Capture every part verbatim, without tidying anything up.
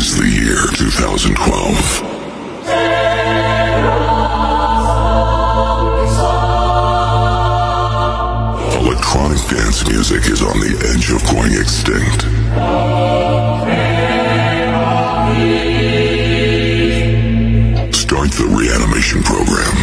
is the year two thousand twelve. Electronic dance music is on the edge of going extinct. Start the reanimation program.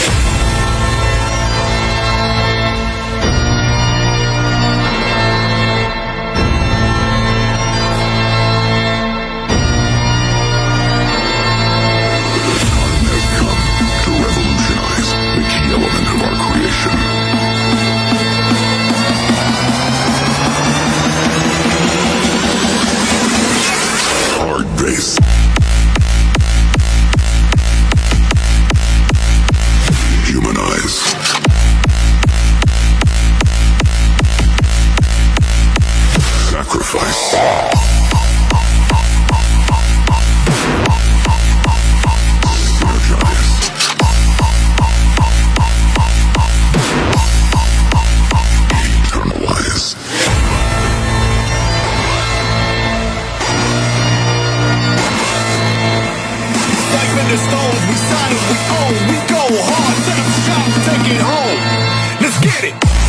Stones, we sign it, we own, we go hard, set up shop, take it home. Let's get it.